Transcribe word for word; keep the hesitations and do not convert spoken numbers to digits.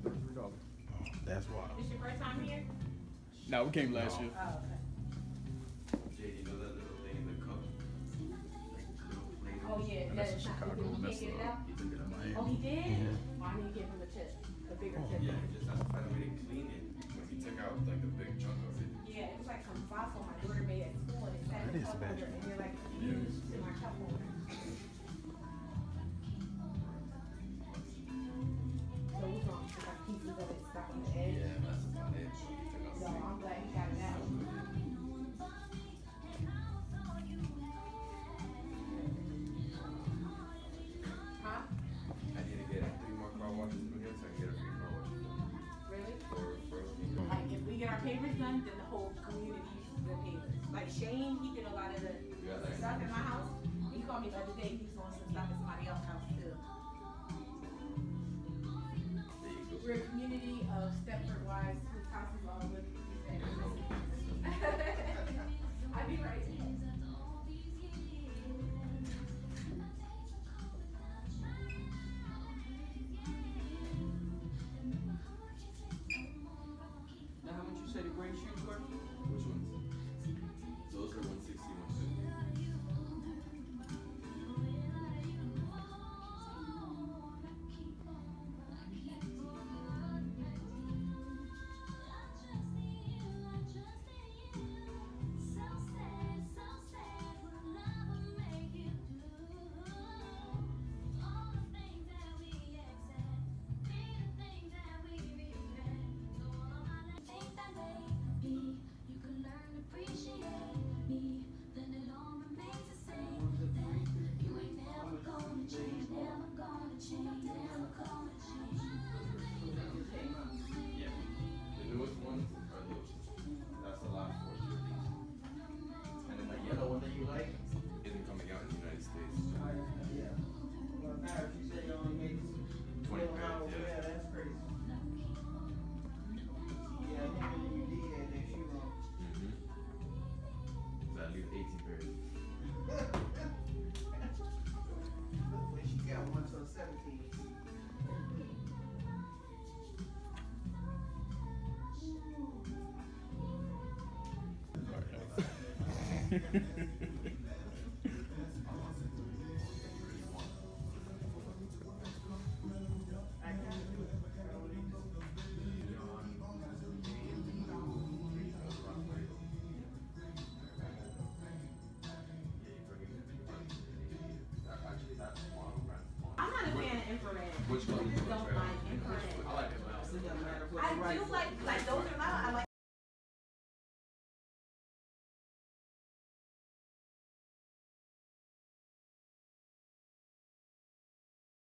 thirty-three dollars. Oh, that's wild. This your first time here? No, we came last No. year. Oh, okay. Jay, you know that little thing in the cup? Like little flavor? Oh, yeah. And that's That in is not, Chicago. you can't That's get it uh, out? He took it out my Miami. Oh, he did? Yeah. Oh, I need to give him a tip. A bigger Oh. tip. Yeah, he just has to find a way to clean it. But he took out like a big chunk of it. Yeah, it was like some fossil my daughter made at school, and it said That is cup bad. holder, and they're like used in my cup holder. So what's wrong? It's like pieces of it stuck on the edge. Yeah, that's about it. So he took out So the I'm glad he got it out. Huh? I need to get three more car washes through here so I can get a free car wash. Really? For, for a Like if we get our papers done, then the whole community uses the papers. Like Shane, he did a lot of the Yeah, like- stuff in my house. He called me the other day. He's doing some stuff at somebody else's house too. There you go. We're a community of Stepford wives whose houses all live in I'll be right. Now, how much you say the gray shoes were? Which ones? Those are one sixty, one fifty. Yeah. The newest ones are those. That's a lot for sure. And then the yellow one that you like isn't coming out in the United States. Yeah. Well, now, if you say you only make twenty twelve hours, pounds, yeah. yeah, that's crazy. Yeah, I think when you did that, that shoe on. Mm-hmm. So I leave eighteen pairs. When she got one till seventeen. I'm not a fan of infrared. Which one? I just don't like infrared. I like it well. It doesn't matter what I the right do foot- like, like those are loud. I like